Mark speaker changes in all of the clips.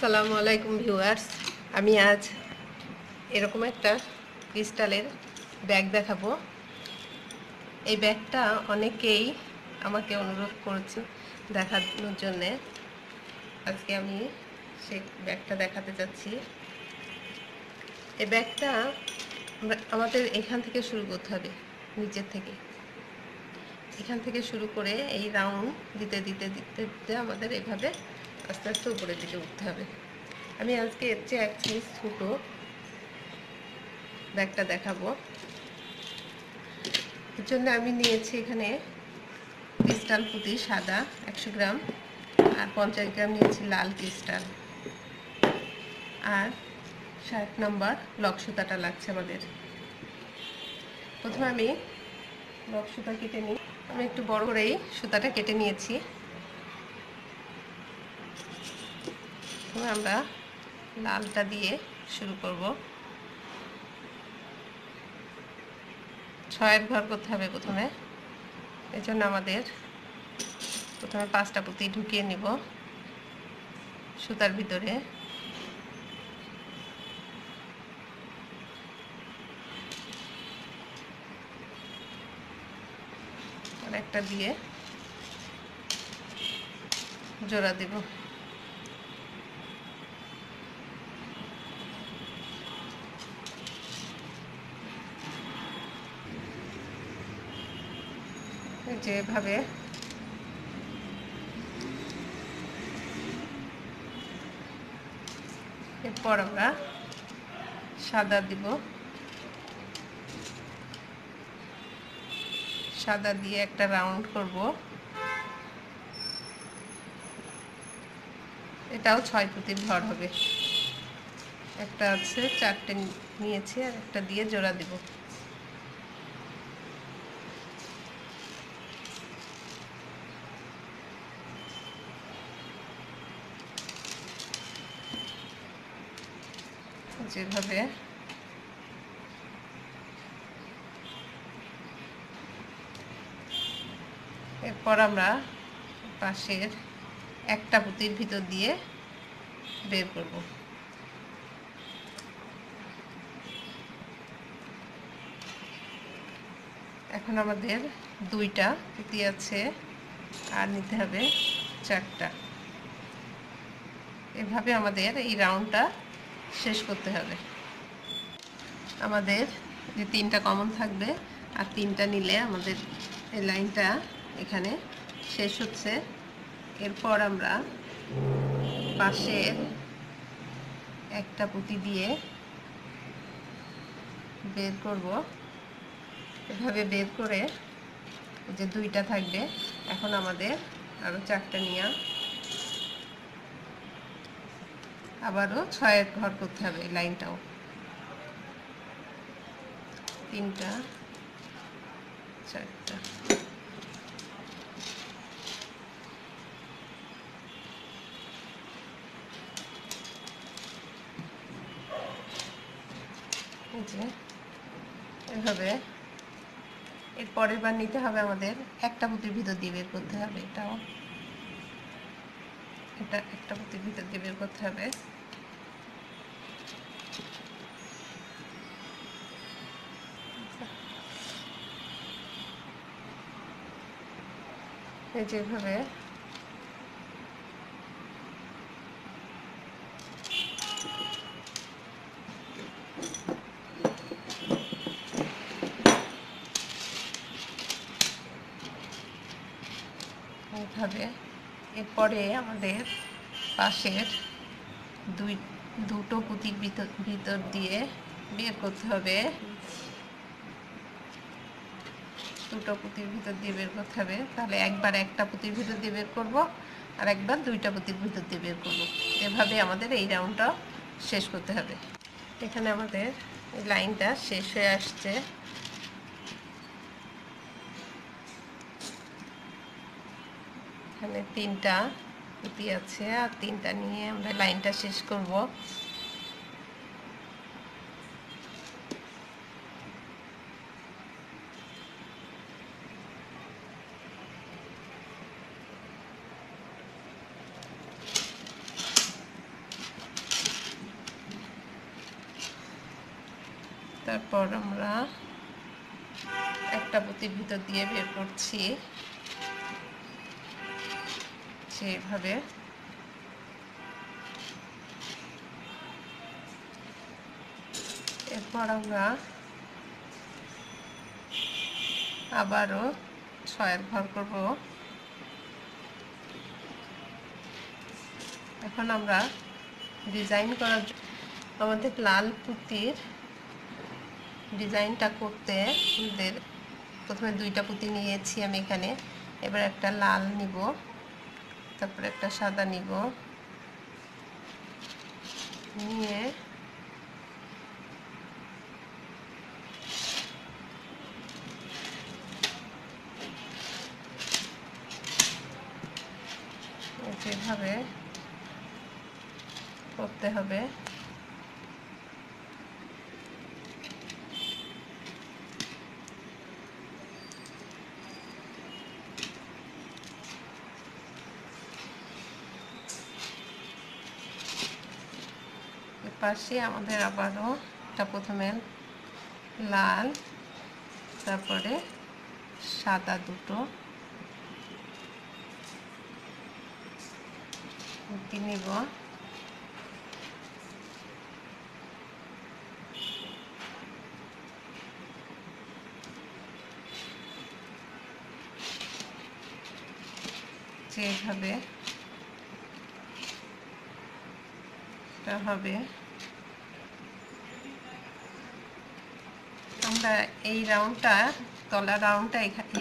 Speaker 1: আসসালামু আলাইকুম ভিউয়ার্স। আমি আজ এরকম একটা ক্রিস্টালের ব্যাগ দেখাবো। এই ব্যাগটা অনেকেই আমাকে অনুরোধ করেছে দেখানোর জন্যে। আজকে আমি সেই ব্যাগটা দেখাতে যাচ্ছি। এই ব্যাগটা আমাদের এখান থেকে শুরু করতে হবে, নিচের থেকে। এখান থেকে শুরু করে এই রাউন্ড দিতে দিতে দিতে দিতে আমাদের এভাবে আস্তে আস্তে উপরের দিকে উঠতে হবে। আমি আজকে এর চেয়ে এক সাইজ ছোটো ব্যাগটা দেখাবো। এর জন্য আমি নিয়েছি এখানে ক্রিস্টাল পুঁতি সাদা 100 গ্রাম, আর 50 গ্রাম নিয়েছি লাল ক্রিস্টাল, আর 60 নম্বর লক সুতাটা লাগছে আমাদের। প্রথমে আমি লক সুতা কেটে নিই। আমি একটু বড় করেই সুতাটা কেটে নিয়েছি। আমরা লালটা দিয়ে শুরু করব। 6 ঘর করতে হবে প্রথমে। এই জন্য আমাদের প্রথমে 5টা পুঁতি ঢুকিয়ে নিব সুতার ভিতরে। আর একটা দিয়ে জোড়া দেব। যেভাবে এরপর আমরা সাদা দিব। সাদা দিয়ে একটা রাউন্ড করব। এটাও 6 পুঁতির ঘর হবে। একটা আছে 4টে নিয়েছি, আর একটা দিয়ে জোড়া দিব। যেভাবে এরপর আমরা পাশের একটা পুঁতির ভিতর দিয়ে বের করব। এখন আমাদের 2টা পুঁতি আছে, আর নিতে হবে 4টা। এভাবে আমাদের এই রাউন্ডটা শেষ করতে হবে। আমাদের যে 3টা কমন থাকবে, আর 3টা নিলে আমাদের এই লাইনটা এখানে শেষ হচ্ছে। এরপর আমরা পাশের একটা পুঁতি দিয়ে বের করব। এভাবে বের করে যে 2টা থাকবে, এখন আমাদের আরও 4টা নিয়ে আবারও 6 ঘর করতে হবে। এই লাইনটাও 3টা 4টা। এভাবে এর পরের বার নিতে হবে আমাদের একটা পুঁতির ভিতর দিয়ে বের করতে হবে। এটা একটা পুঁতির ভিতর দিয়ে বের করতে হবে। যেভাবে এইভাবে এরপরে আমাদের পাশের দুটো পুঁতির ভিতর দিয়ে বের করতে হবে। দুটো পুঁতির ভিতর দিয়ে বের করতে হবে। তাহলে একবার একটা পুঁতির ভিতর দিয়ে বের করব, আর একবার 2টা পুঁতির ভিতর দিয়ে বের করব। এভাবে আমাদের এই রাউন্ডটা শেষ করতে হবে। এখানে আমাদের এই লাইনটা শেষ হয়ে আসছে। এখানে 3টা পুঁতি আছে, আর 3টা নিয়ে আমরা লাইনটা শেষ করব। তারপর আমরা একটা পুঁতির ভিতর দিয়ে বের করছি সেইভাবে। এরপর আমরা আবারও 6 ঘর করব। এখন আমরা ডিজাইন করার আমাদের লাল পুঁতির ডিজাইনটা করতে আমাদের প্রথমে 2টা পুঁতি নিয়েছি আমি এখানে। এবার একটা লাল নিব, তারপরে একটা সাদা নিব, নিয়ে যেভাবে করতে হবে। পাশে আমাদের আবারও এটা প্রথমে লাল, তারপরে সাদা দুটো পুঁতি নিব। যেভাবে এটা হবে। আমরা এই রাউন্ডটা, তলা রাউন্ডটা এখানে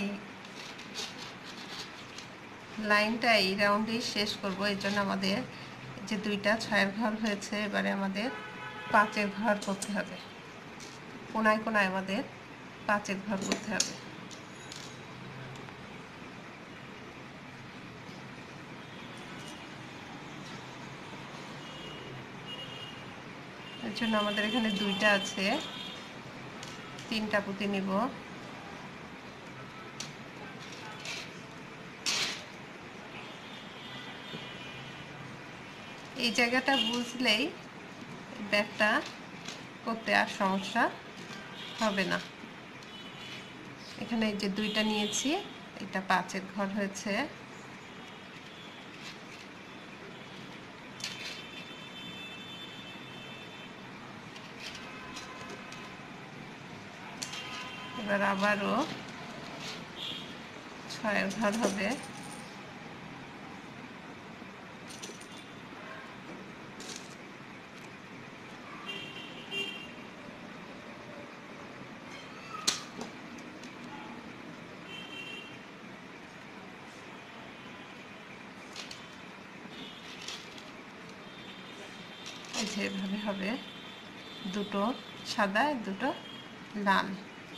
Speaker 1: লাইনটা এই রাউন্ডেই শেষ করব। এই জন্য আমাদের যে 2টা 6 ঘর হয়েছে, এবারে আমাদের 5 ঘর করতে হবে। কোনায় কোনায় আমাদের 5 ঘর করতে হবে। এর জন্য আমাদের এখানে 2টা আছে, 3টা পুঁতি নিব। এই জায়গাটা বুঝলেই ব্যাগটা করতে আর সমস্যা হবে না। এখানে এই যে 2টা নিয়েছি, এটা 5 ঘর হয়েছে। এবার আবারও 6 ঘর হবে। যেভাবে হবে, 2টো সাদা, 2টো লাল।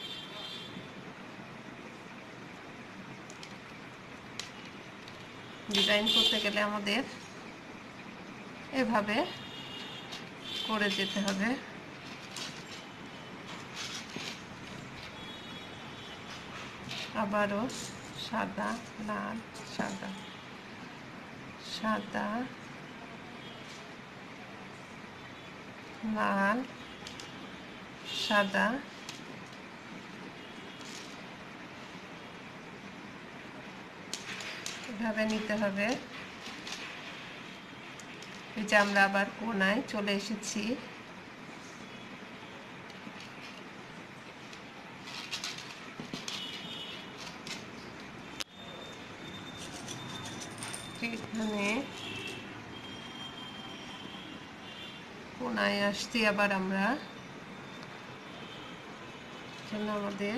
Speaker 1: ডিজাইন করতে গেলে আমাদের এভাবে করে যেতে হবে। আবারও সাদা, লাল, সাদা, সাদা, লাল, সাদা, এভাবে নিতে হবে। এই যে আমরা আবার কোনায় চলে এসেছি। এখানে কোনায় আসছি আবার আমরা। জন্য আমাদের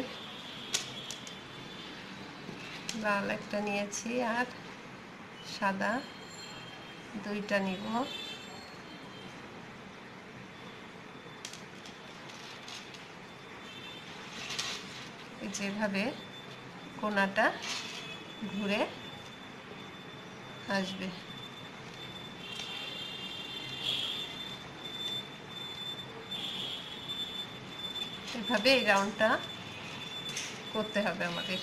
Speaker 1: লাল একটা নিয়েছি আর সাদা 2টা নিব। যেভাবে কোনাটা ঘুরে আসবে। এভাবে এই রাউন্ডটা করতে হবে আমাদের।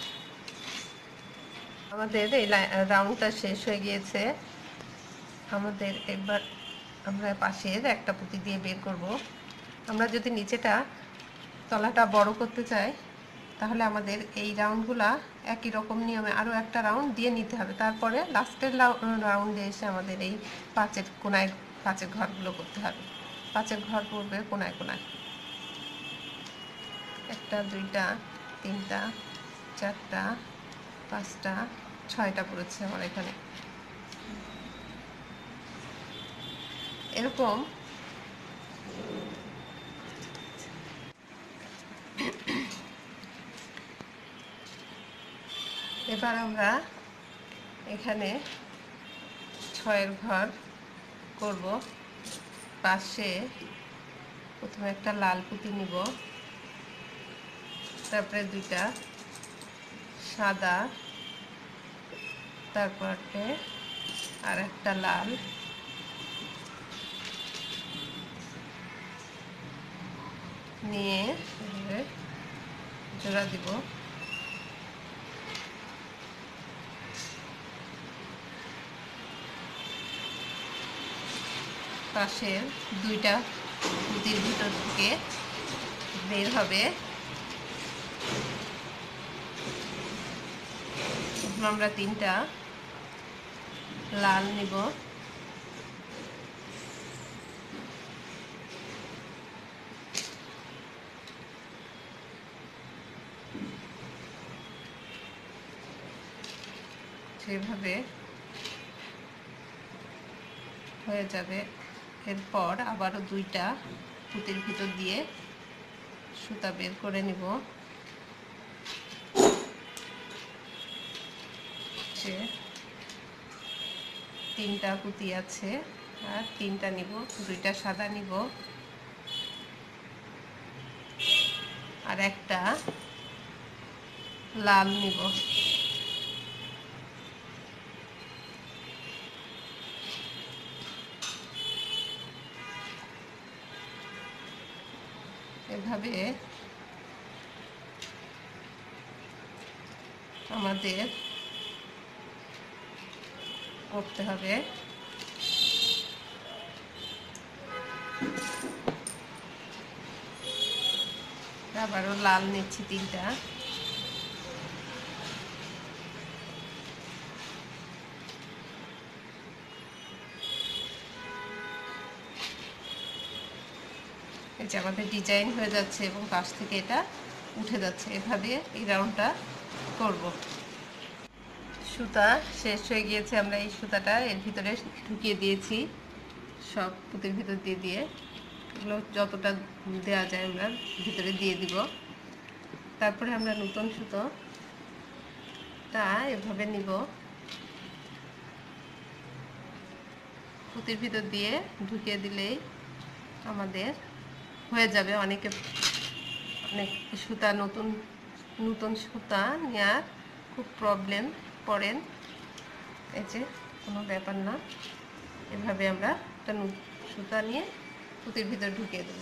Speaker 1: এই রাউন্ডটা শেষ হয়ে গিয়েছে। আমাদের এবার আমরা পাশের একটা পুঁতি দিয়ে বের করব। আমরা যদি নিচেটা তলাটা বড় করতে চাই তাহলে আমাদের এই রাউন্ডগুলা একই রকম নিয়মে আরও একটা রাউন্ড দিয়ে নিতে হবে। তারপরে লাস্টের রাউন্ডে এসে আমাদের এই পাঁচের কোনায় পাঁচের ঘরগুলো করতে হবে। পাঁচের ঘর পড়বে কোনায় কোনায়, একটা, দুইটা, তিনটা, চারটা, পাঁচটা, ছয়টা পড়েছে আমার এখানে। এরকম এবার আমরা এখানে ছয়ের ঘর করব। পাশে প্রথমে একটা লাল পুঁতি নিব, তারপরে দুইটা সাদা, তারপরে আর একটা লাল, নিয়ে এভাবে জোড়া দিব। পাশের দুইটা পুঁতির ভিতর থেকে বের হবে। আমরা তিনটা লাল নিব, সেভাবে হয়ে যাবে। এরপর আবারও দুইটা পুঁতির ভিতর দিয়ে সুতা বের করে নিব। তিনটা পুঁতি আছে আর তিনটা নিব, দুইটা সাদা নিব আর একটা লাল নিব। এভাবে আমাদের করতে হবে। আবারও লাল নিচ্ছি তিনটা, এই যে আমাদের ডিজাইন হয়ে যাচ্ছে এবং পাশ থেকে এটা উঠে যাচ্ছে। এভাবে এই রাউন্ডটা করব। সুতা শেষ হয়ে গিয়েছে, আমরা এই সুতাটা এর ভিতরে ঢুকিয়ে দিয়েছি, সব পুঁতির ভিতর দিয়ে দিয়ে এগুলো যতটা দেওয়া যায় আমরা ভিতরে দিয়ে দিব। তারপরে আমরা নতুন সুতোটা এভাবে নিব, পুঁতির ভিতর দিয়ে ঢুকিয়ে দিলেই আমাদের হয়ে যাবে। অনেক সুতা নতুন সুতা নেওয়ার খুব প্রবলেম পড়েন, এই যে কোনো ব্যাপার না। এভাবে আমরা একটা সুতা নিয়ে পুঁতির ভিতর ঢুকিয়ে দেব।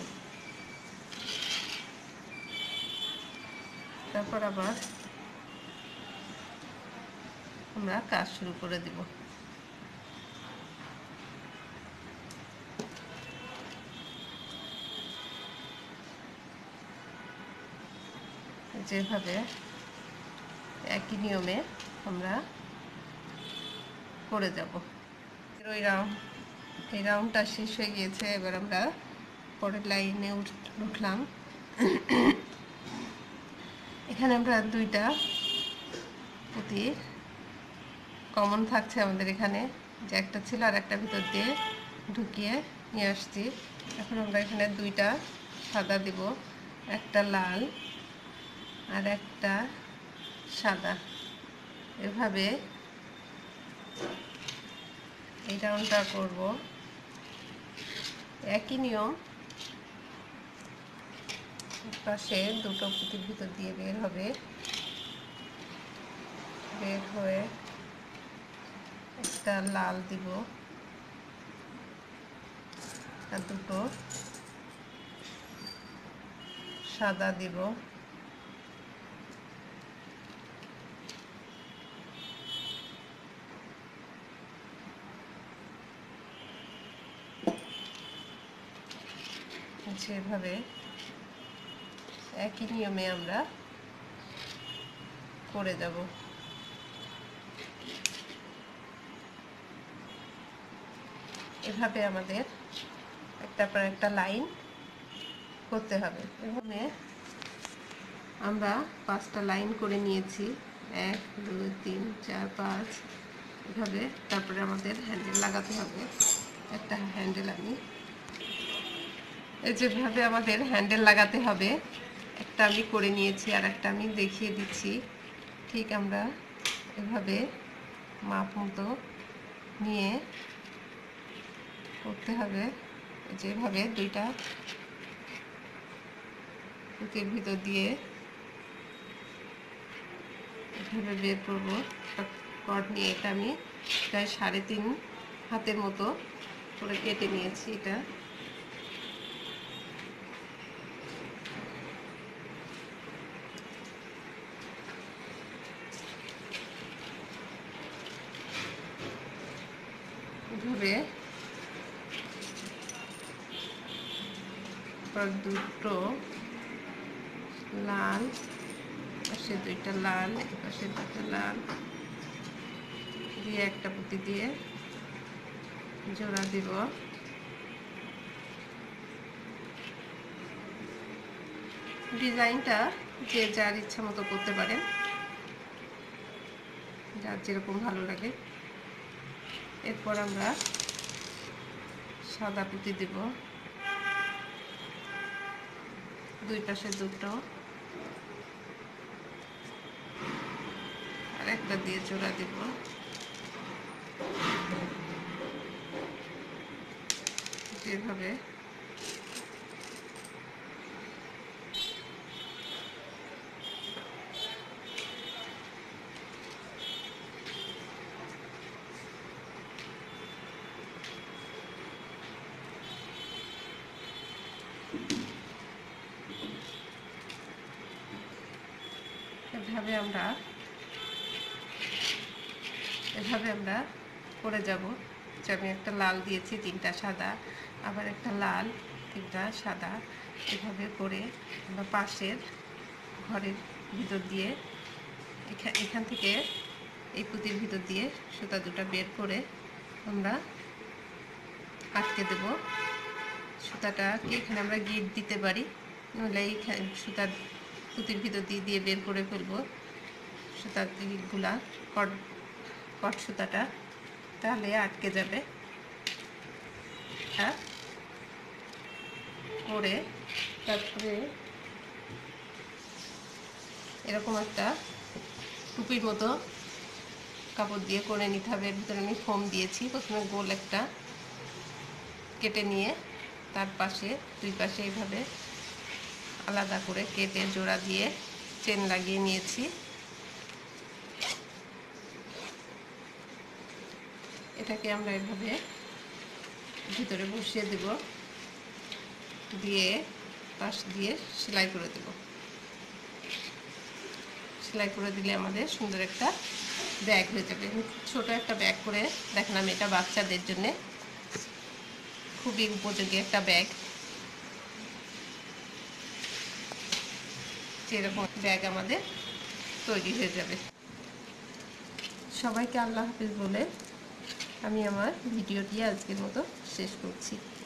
Speaker 1: তারপর আবার আমরা কাজ শুরু করে দেব। যেভাবে একই নিয়মে আমরা করে যাব। এই রাউন্ডটা শেষ হয়ে গিয়েছে। এবার আমরা পরের লাইনে উঠলাম। এখানে আমরা দুইটা পুঁতি কমন থাকছে আমাদের এখানে, যে একটা ছিল আর একটা ভিতর দিয়ে ঢুকিয়ে নিয়ে আসছি। এখন আমরা এখানে দুইটা সাদা দিব, একটা লাল আর একটা সাদা। এভাবে এই রাউন্ডটা করব। একই নিয়ম, পাশে দুটো পুঁতির ভিতর দিয়ে বের হবে, বের হয়ে একটা লাল দিব আর দুটো সাদা দিব। যেভাবে একই নিয়মে আমরা করে যাব। এভাবে আমাদের একটার পর একটা লাইন করতে হবে। এভাবে আমরা 5টা লাইন করে নিয়েছি, 1 2 3 4 5 এভাবে। তারপরে আমাদের হ্যান্ডেল লাগাতে হবে। একটা হ্যান্ডেল আমি যেভাবে আমাদের হ্যান্ডেল লাগাতে হবে একটা আমি করে নিয়েছি, আর একটা আমি দেখিয়ে দিচ্ছি। ঠিক আমরা এভাবে মাপ মতো নিয়ে করতে হবে। যেভাবে দুইটা পুঁতির ভিতর দিয়ে এভাবে বের করবো। কট নিয়ে এটা আমি প্রায় 3.5 হাতের মতো করে কেটে নিয়েছি। এটা এভাবে দুটো লাল, পাশে দুইটা লাল, পাশে দুটো লাল দিয়ে একটা পুঁতি দিয়ে জোড়া দিব। ডিজাইনটা যে যার ইচ্ছা মতো করতে পারেন, যার যেরকম ভালো লাগে। এরপর আমরা সাদা পুঁতি দেব, দুই পাশে দুটো, আর একটা দিয়ে জোড়া দেব। যেভাবে এভাবে আমরা করে যাব। যে আমি একটা লাল দিয়েছি, 3টা সাদা, আবার একটা লাল, 3টা সাদা, এভাবে করে আমরা পাশের ঘরের ভিতর দিয়ে এখান থেকে এই পুঁতির ভিতর দিয়ে সুতা দুটো বের করে আমরা আটকে দেব। সুতাটাকে এখানে আমরা গিট দিতে পারি, নইলে এই সুতার পুঁতির ভিতর দিয়ে বের করে ফেলবো সুতার গিটগুলা, কট সুতাটা, তাহলে আটকে যাবে। করে তারপরে এরকম একটা টুপির মতো কাপড় দিয়ে করে নিতে হবে। এর ভিতরে আমি ফোম দিয়েছি। প্রথমে গোল একটা কেটে নিয়ে তার পাশে দুই পাশে এইভাবে আলাদা করে কেটে জোড়া দিয়ে চেন লাগিয়ে নিয়েছি। এটাকে আমরা এভাবে ভিতরে বসিয়ে দেব, দিয়ে পাশ দিয়ে সেলাই করে দেব। সেলাই করে দিলে আমাদের সুন্দর একটা ব্যাগ হয়ে যাবে। ছোট একটা ব্যাগ করে দেখলাম, এটা বাচ্চাদের জন্য খুবই উপযোগী একটা ব্যাগ। সেরকম ব্যাগ আমাদের তৈরি হয়ে যাবে। সবাইকে আল্লাহ হাফেজ বলে আমি আমার ভিডিওটি আজকের মতো শেষ করছি।